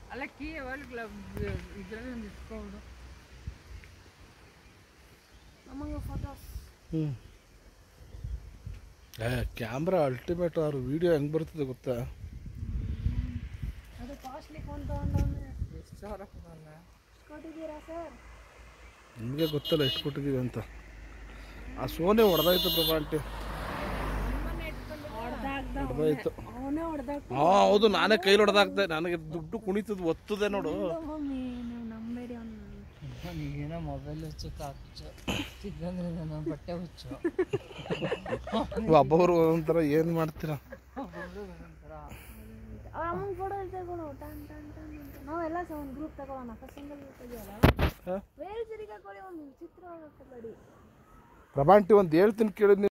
ಅಲ್ಲ ಕೀ ಇದರಲ್ಲಿ ಒಂದು ಇಟ್ಕೊಂಡು ನಮಗೆ ಫೋಟೋಸ್. Camera ultimate. ಅವ್ರ ವಿಡಿಯೋ ಹೆಂಗೆ ಬರ್ತದೆ ಗೊತ್ತಾ? ಅದು ಕಾಸ್ಟ್ಲಿ ಫೋನ್ ತೊಗೊಂಡವನೇ. ಎಷ್ಟು ಸಾವಿರ ಕೊಡಲ್ಲ ಕೊಟ್ಟಿದ್ದೀರಾ ಸರ್? ನಿಮಗೆ ಗೊತ್ತಲ್ಲ ಎಷ್ಟು ಕೊಟ್ಟಿದ್ದೀವಿ ಅಂತ. ಆ ಸೋನೆ ಹೊಡೆದಾಯ್ತು ಪ್ರಭಾ ಆಂಟಿ, ಹೊಡೆದಾಯ್ತು. ಅವನೇ ಹೊಡೆದಾಕ. ಹಾಂ ಹೌದು, ನಾನೇ ಕೈಲಿ ಹೊಡೆದಾಕ್ದೆ. ನನಗೆ ದುಡ್ಡು ಕುಣಿತದ ಒತ್ತದೆ ನೋಡು. ಮಮ್ಮಿ ನೀವು ನಂಬೇಡಿ ಅವನು. ನನಗೇನೋ ಮೊಬೈಲ್ ಹುಚ್ಚು ಕಾಚು ಚಿಕ್ಕಂದ್ರೆ ನಾನು ಬಟ್ಟೆ ಹುಚ್ಚು. ಒಬ್ಬೊಬ್ರು ಒಂಥರ ಏನು ಮಾಡ್ತೀರಾ? ಅವ್ರ ಅಮ್ಮನ ಫೋಟೋ ತಗೊಳ್ಳೋ ಟನ್ ಟನ್ ಟನ್ ಅಂತ. ನಾವೆಲ್ಲ ಒಂದು ಗ್ರೂಪ್ ತಗೊಳ್ಳೋಣ. ಸಿಂಗಲ್ ಗ್ರೂಪ್ ತೆಗಿಯೋಲ್ಲ. ಬೇರೆ ಸರಿಗೆ ಹಾಕೊಳ್ಳಿ, ಒಂದು ಚಿತ್ರ ಹಾಕಬೇಡಿ. ಪ್ರಭಾ ಆಂಟಿ ಒಂದು ಹೇಳ್ತೀನಿ ಕೇಳಿ.